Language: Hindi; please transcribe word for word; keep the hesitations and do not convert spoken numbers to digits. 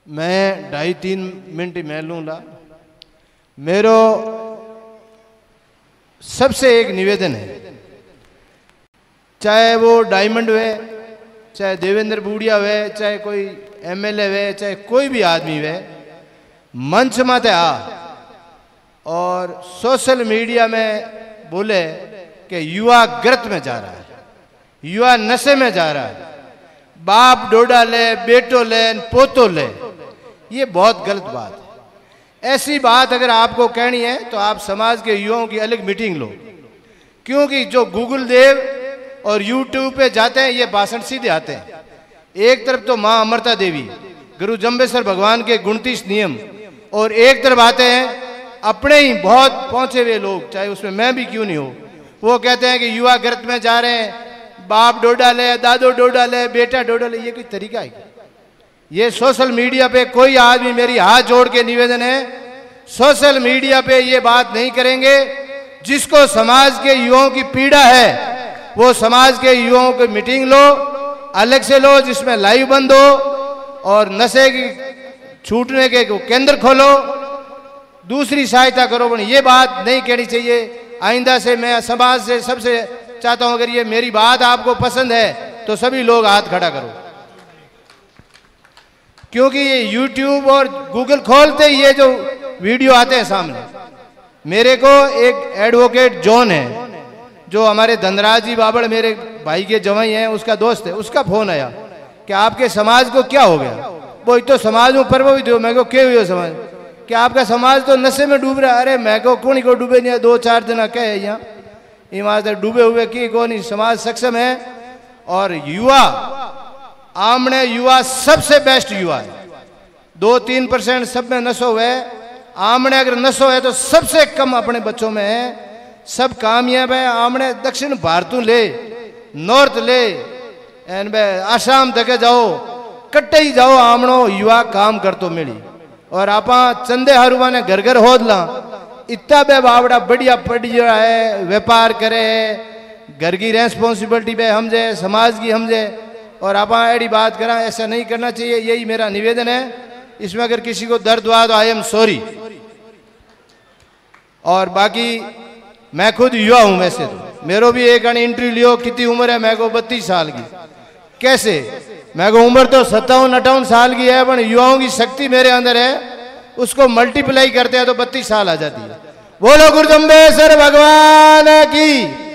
मैं ढाई तीन मिनट मैं लूँगा। मेरो सबसे एक निवेदन है, चाहे वो डायमंड वे, चाहे देवेंद्र बूढ़िया वे, चाहे कोई एमएलए वे, चाहे कोई भी आदमी वे, मंच मत आ और सोशल मीडिया में बोले कि युवा गर्त में जा रहा है, युवा नशे में जा रहा है, बाप डोडा ले, बेटो ले, पोतो ले। ये बहुत गलत बात है। ऐसी बात अगर आपको कहनी है तो आप समाज के युवाओं की अलग मीटिंग लो, क्योंकि जो गूगल देव और यूट्यूब पे जाते हैं ये भाषण सीधे आते हैं। एक तरफ तो माँ अमृता देवी, गुरु जम्बेश्वर भगवान के उनतीस नियम, और एक तरफ आते हैं अपने ही बहुत पहुंचे हुए लोग, चाहे उसमें मैं भी क्यों नहीं हो, वो कहते हैं कि युवा गर्त में जा रहे हैं, बाप डोडा ले, दादो डोडा ले, बेटा डोडा ले। ये कोई तरीका है? ये सोशल मीडिया पे कोई आदमी, मेरी हाथ जोड़ के निवेदन है, सोशल मीडिया पे ये बात नहीं करेंगे। जिसको समाज के युवाओं की पीड़ा है वो समाज के युवाओं की मीटिंग लो, अलग से लो, जिसमें लाइव बंद हो, और नशे की छूटने के केंद्र खोलो, दूसरी सहायता करो। पर ये बात नहीं कहनी चाहिए। आइंदा से मैं समाज से सबसे चाहता हूं, अगर ये मेरी बात आपको पसंद है तो सभी लोग हाथ खड़ा करो, क्योंकि ये यूट्यूब और गूगल खोलते ही ये जो वीडियो आते हैं सामने। मेरे को एक एडवोकेट जॉन है जो हमारे धनराज जी बाबड़ मेरे भाई के जवाई हैं, उसका दोस्त है, उसका फोन आया कि आपके समाज को क्या हो गया। वो तो समाज में प्रभावित हो। मैं को क्या हुआ समाज कि आपका समाज तो नशे में डूब रहा है। अरे मैं को कौन को डूबे नहीं, दो चार दिन क्या है यहाँ ईमानदार डूबे हुए की कौन ही। समाज सक्षम है और युवा, आमने युवा सबसे बेस्ट युवा है। दो तीन परसेंट सब में नशो है, आमने अगर नशो है तो सबसे कम अपने बच्चों में है। सब कामयाब है। आमने दक्षिण भारत ले, नॉर्थ ले, एन बे आसाम तक जाओ, कट्टे ही जाओ, आमनो युवा काम कर तो मिली। और आप चंदे हरुआ ने घर घर होदला, इतना बे बावड़ा बढ़िया बढ़िया है, व्यापार करे, घर की रेस्पॉन्सिबिलिटी पे समझे, समाज की समझे, और आप ऐसी बात करा। ऐसा नहीं करना चाहिए, यही मेरा निवेदन है। इसमें अगर किसी को दर्द हुआ तो आई एम सॉरी। और बाकी मैं खुद युवा हूं, वैसे तो मेरो भी एक इंटरव्यू लियो, कितनी उम्र है, मैं को बत्तीस साल की। कैसे मैं को उम्र तो सत्तावन अट्ठावन साल की है, पर युवाओं की शक्ति मेरे अंदर है, उसको मल्टीप्लाई करते हैं तो बत्तीस साल आ जाती है। बोलो गुरु जम्बेश्वर भगवान की।